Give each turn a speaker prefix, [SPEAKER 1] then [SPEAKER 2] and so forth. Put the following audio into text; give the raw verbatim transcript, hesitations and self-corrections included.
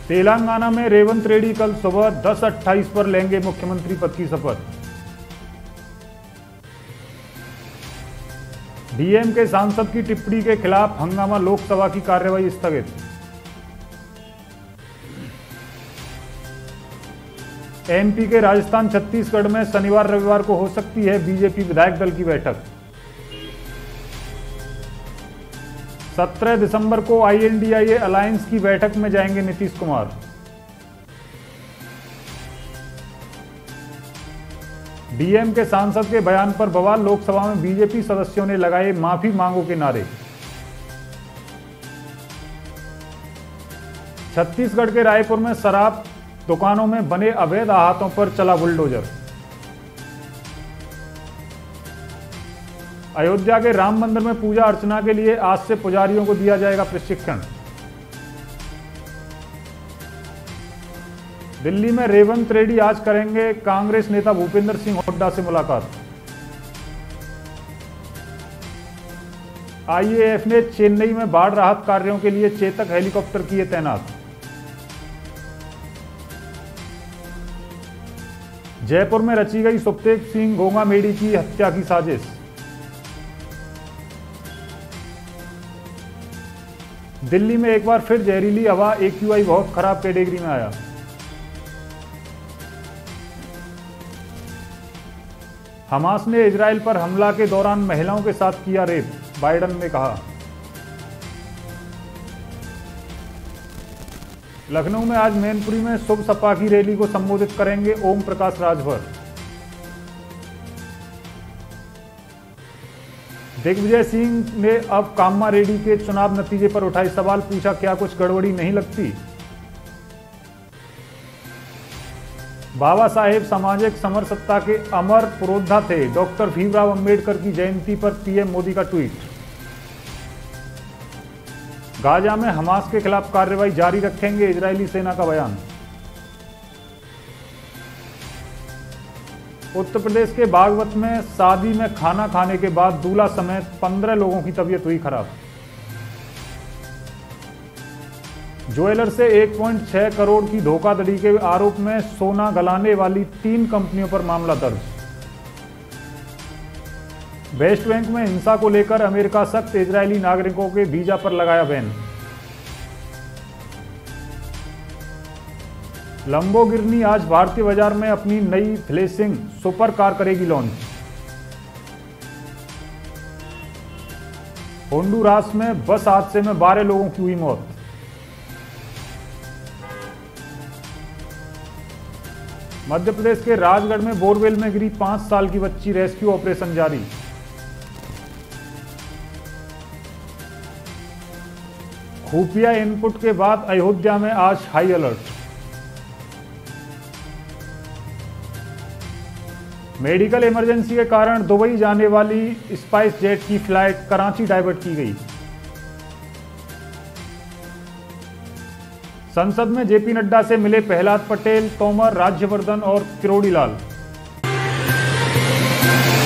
[SPEAKER 1] तेलंगाना में रेवंत रेड्डी कल सुबह दस अट्ठाईस पर लेंगे मुख्यमंत्री पद की शपथ। डीएमके सांसद की टिप्पणी के खिलाफ हंगामा, लोकसभा की कार्यवाही स्थगित। एमपी के राजस्थान छत्तीसगढ़ में शनिवार रविवार को हो सकती है बीजेपी विधायक दल की बैठक। सत्रह दिसंबर को आईएनडीआईए अलायंस की बैठक में जाएंगे नीतीश कुमार। डीएमके सांसद के बयान पर बवाल, लोकसभा में बीजेपी सदस्यों ने लगाए माफी मांगो के नारे। छत्तीसगढ़ के रायपुर में शराब दुकानों में बने अवैध अहातों पर चला बुलडोजर। अयोध्या के राम मंदिर में पूजा अर्चना के लिए आज से पुजारियों को दिया जाएगा प्रशिक्षण। दिल्ली में रेवंत रेड्डी आज करेंगे कांग्रेस नेता भूपेंद्र सिंह हुड्डा से मुलाकात। आईएएफ ने चेन्नई में बाढ़ राहत कार्यों के लिए चेतक हेलीकॉप्टर किए तैनात। जयपुर में रची गई सुखदेव सिंह गोंगामेडी की हत्या की साजिश। दिल्ली में एक बार फिर जहरीली हवा, एक्यूआई बहुत खराब कैटेगरी में आया। हमास ने इजराइल पर हमला के दौरान महिलाओं के साथ किया रेप, बाइडन ने कहा। लखनऊ में आज मैनपुरी में शुभ सपा की रैली को संबोधित करेंगे ओम प्रकाश राजभर। दिग्विजय सिंह ने अब काम्मा रेड्डी के चुनाव नतीजे पर उठाए सवाल, पूछा क्या कुछ गड़बड़ी नहीं लगती। बाबा साहेब सामाजिक समरसत्ता के अमर पुरोधा थे, डॉक्टर भीमराव अंबेडकर की जयंती पर पीएम मोदी का ट्वीट। गाजा में हमास के खिलाफ कार्रवाई जारी रखेंगे, इजरायली सेना का बयान। उत्तर प्रदेश के बागवत में शादी में खाना खाने के बाद दूल्हा समेत पंद्रह लोगों की तबीयत हुई खराब। ज्वेलर से एक पॉइंट छह करोड़ की धोखाधड़ी के आरोप में सोना गलाने वाली तीन कंपनियों पर मामला दर्ज। वेस्ट बैंक में हिंसा को लेकर अमेरिका सख्त, इजरायली नागरिकों के वीजा पर लगाया बैन। लंबोर्गिनी आज भारतीय बाजार में अपनी नई फ्लेसिंग सुपर कार करेगी लॉन्च। होंडुरास में बस हादसे में बारह लोगों की हुई मौत। मध्य प्रदेश के राजगढ़ में बोरवेल में गिरी पांच साल की बच्ची, रेस्क्यू ऑपरेशन जारी। खुफिया इनपुट के बाद अयोध्या में आज हाई अलर्ट। मेडिकल इमरजेंसी के कारण दुबई जाने वाली स्पाइस जेट की फ्लाइट कराची डाइवर्ट की गई। संसद में जेपी नड्डा से मिले प्रहलाद पटेल, तोमर, राज्यवर्धन और किरोड़ीलाल।